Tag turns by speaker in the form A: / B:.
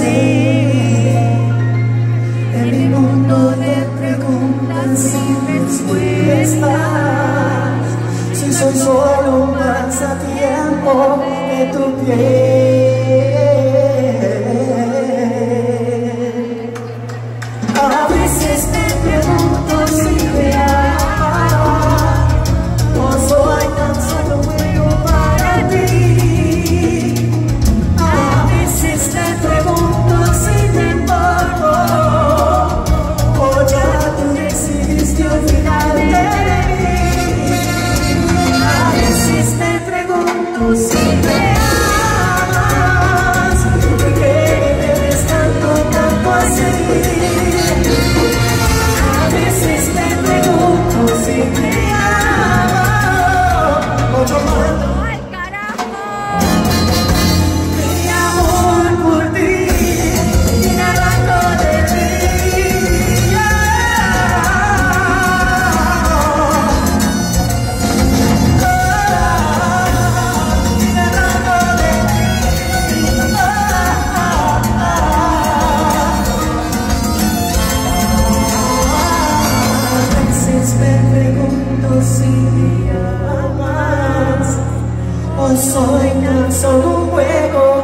A: En mi mundo de preguntas sin respuestas, si soy solo un pasatiempo de tu piel. A veces me pregunto si real o soy tan solo un juego para ti. A veces me pregunto si te importo o ya tú decidiste olvidarte de mí. A veces me pregunto si me amas, ¿por qué me debes tanto, tanto así? A veces me pregunto si me amas o yo mando mi amor por ti y me arranco de ti. Me arranco de ti. A veces me pregunto si me amas o soy tan solo un juego